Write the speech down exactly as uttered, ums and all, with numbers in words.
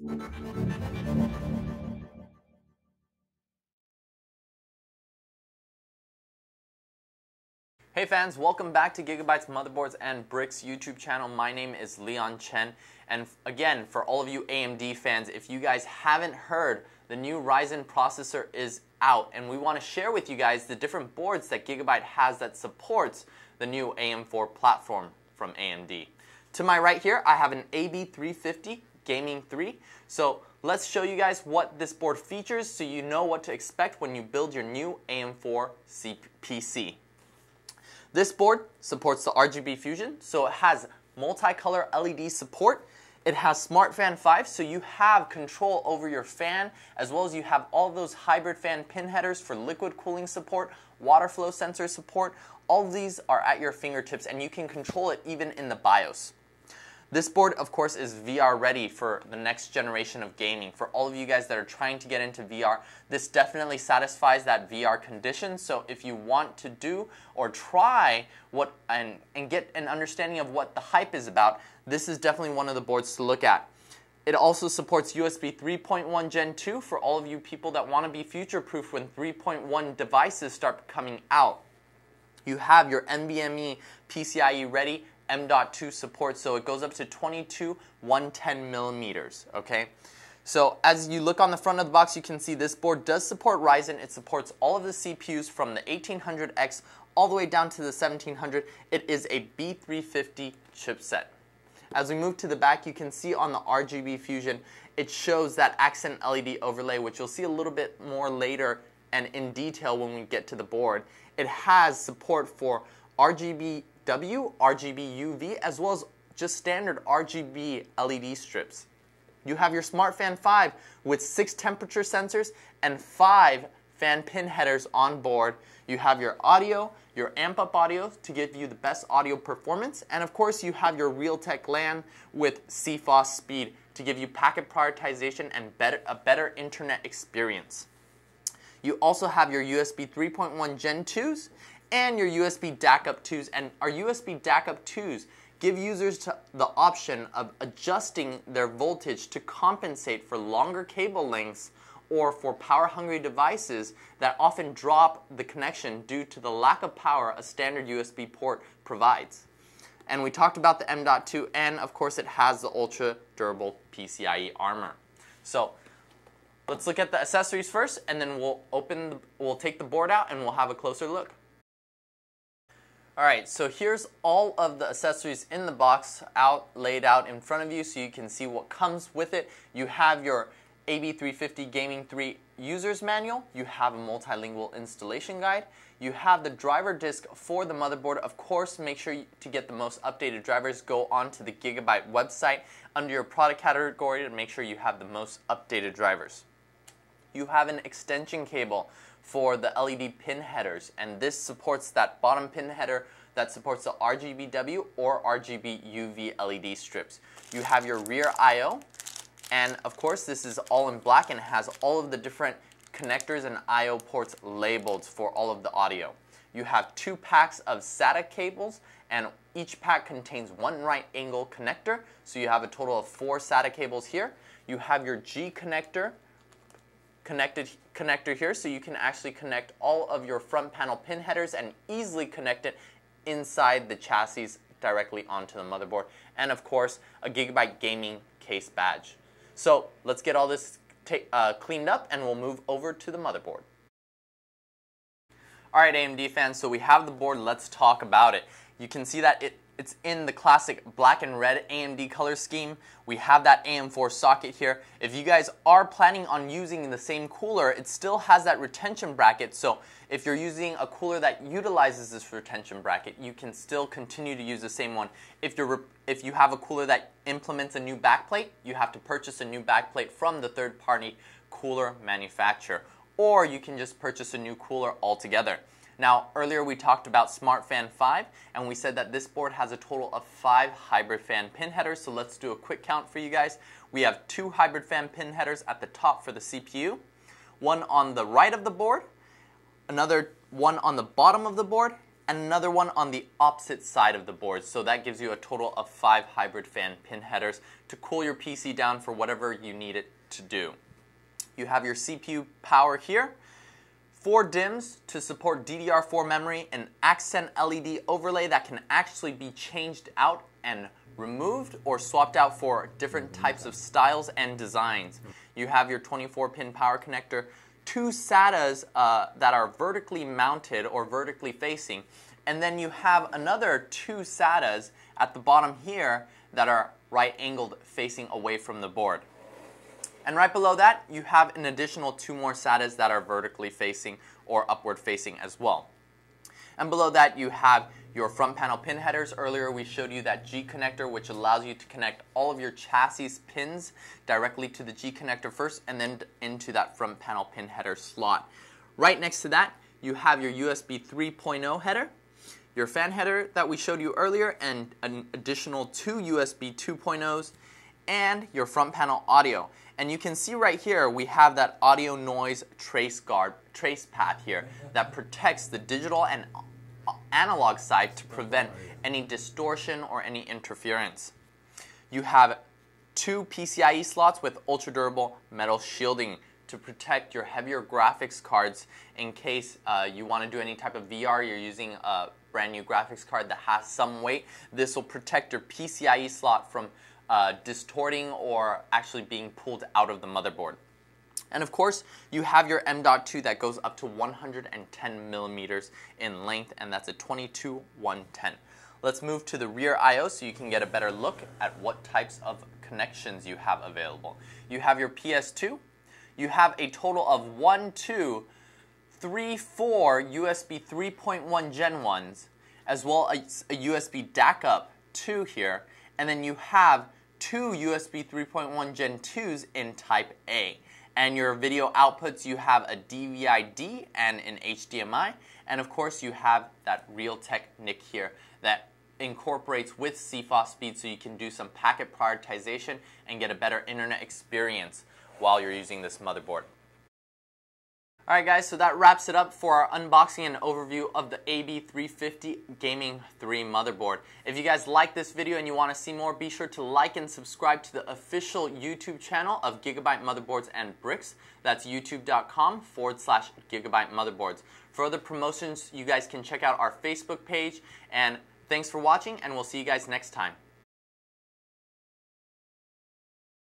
Hey fans, welcome back to GIGABYTE Motherboards and BRIX YouTube channel. My name is Leon Chen, and again, for all of you A M D fans, if you guys haven't heard, the new Ryzen processor is out, and we want to share with you guys the different boards that GIGABYTE has that supports the new A M four platform from A M D. To my right here, I have an A B three fifty Gaming three. So let's show you guys what this board features so you know what to expect when you build your new A M four P C. This board supports the R G B Fusion, so it has multicolor L E D support. It has Smart Fan five, so you have control over your fan, as well as you have all those hybrid fan pin headers for liquid cooling support, water flow sensor support. All of these are at your fingertips, and you can control it even in the BIOS. This board, of course, is V R ready for the next generation of gaming. For all of you guys that are trying to get into V R, this definitely satisfies that V R condition. So if you want to do or try what and, and get an understanding of what the hype is about, this is definitely one of the boards to look at. It also supports U S B three point one Gen two for all of you people that want to be future-proof when three point one devices start coming out. You have your NVMe P C I E ready M dot two support, so it goes up to twenty-two one ten millimeters, okay? So as you look on the front of the box, you can see this board does support Ryzen. It supports all of the C P Us from the eighteen hundred X all the way down to the seventeen hundred. It is a B three fifty chipset. As we move to the back, you can see on the R G B Fusion, it shows that accent L E D overlay, which you'll see a little bit more later and in detail when we get to the board. It has support for R G B W, R G B U V, as well as just standard R G B L E D strips. You have your Smart Fan five with six temperature sensors and five fan pin headers on board. You have your audio, your amp up audio to give you the best audio performance, and of course you have your Realtek LAN with C F O S speed to give you packet prioritization and better, a better internet experience. You also have your U S B three point one Gen twos and your U S B D A C up twos, and our U S B D A C up twos give users to the option of adjusting their voltage to compensate for longer cable lengths or for power-hungry devices that often drop the connection due to the lack of power a standard U S B port provides. And we talked about the M dot two, and of course it has the ultra durable P C I E armor. So let's look at the accessories first, and then we'll open the, we'll take the board out and we'll have a closer look. Alright, so here's all of the accessories in the box out, laid out in front of you so you can see what comes with it. You have your A B three fifty Gaming three user's manual, you have a multilingual installation guide, you have the driver disk for the motherboard. Of course, make sure you, to get the most updated drivers, go onto the GIGABYTE website under your product category to make sure you have the most updated drivers. You have an extension cable for the L E D pin headers, and this supports that bottom pin header that supports the R G B W or R G B U V L E D strips. You have your rear I O, and of course this is all in black and has all of the different connectors and I O ports labeled for all of the audio. You have two packs of SATA cables, and each pack contains one right angle connector, so you have a total of four SATA cables here. You have your G connector connected connector here, so you can actually connect all of your front panel pin headers and easily connect it inside the chassis directly onto the motherboard, and of course a GIGABYTE Gaming case badge. So let's get all this uh, cleaned up and we'll move over to the motherboard. Alright A M D fans, so we have the board, let's talk about it. You can see that it It's in the classic black and red A M D color scheme. We have that A M four socket here. If you guys are planning on using the same cooler, it still has that retention bracket. So if you're using a cooler that utilizes this retention bracket, you can still continue to use the same one. If you're if you have a cooler that implements a new backplate, you have to purchase a new backplate from the third-party cooler manufacturer, or you can just purchase a new cooler altogether. Now, earlier we talked about Smart Fan five, and we said that this board has a total of five hybrid fan pin headers, so let's do a quick count for you guys. We have two hybrid fan pin headers at the top for the C P U, one on the right of the board, another one on the bottom of the board, and another one on the opposite side of the board. So that gives you a total of five hybrid fan pin headers to cool your P C down for whatever you need it to do. You have your C P U power here, four D I Ms to support D D R four memory, an accent L E D overlay that can actually be changed out and removed or swapped out for different types of styles and designs. You have your twenty-four pin power connector, two SATAs uh, that are vertically mounted or vertically facing, and then you have another two SATAs at the bottom here that are right angled facing away from the board. And right below that, you have an additional two more SATAs that are vertically facing or upward facing as well. And below that, you have your front panel pin headers. Earlier we showed you that G connector, which allows you to connect all of your chassis pins directly to the G connector first and then into that front panel pin header slot. Right next to that, you have your U S B three point oh header, your fan header that we showed you earlier, and an additional two U S B two point ohs, and your front panel audio. And you can see right here we have that audio noise trace guard, trace pad here that protects the digital and analog side to prevent any distortion or any interference. You have two P C I E slots with ultra durable metal shielding to protect your heavier graphics cards in case uh, you want to do any type of V R, you're using a brand new graphics card that has some weight. This will protect your P C I E slot from uh, distorting or actually being pulled out of the motherboard. And of course, you have your M dot two that goes up to one hundred ten millimeters in length, and that's a twenty-two one ten. Let's move to the rear I O so you can get a better look at what types of connections you have available. You have your P S two. You have a total of one, two, three, four U S B three point one Gen ones, as well as a U S B D A C up two here, and then you have two U S B three point one Gen twos in Type A. And your video outputs, you have a D V I D and an H D M I, and of course you have that Realtek N I C here that incorporates with C F O S speed so you can do some packet prioritization and get a better internet experience while you're using this motherboard. Alright guys, so that wraps it up for our unboxing and overview of the A B three fifty Gaming three motherboard. If you guys like this video and you want to see more, be sure to like and subscribe to the official YouTube channel of Gigabyte Motherboards and BRIX. That's youtube.com forward slash Gigabyte Motherboards. For other promotions, you guys can check out our Facebook page. And thanks for watching, and we'll see you guys next time.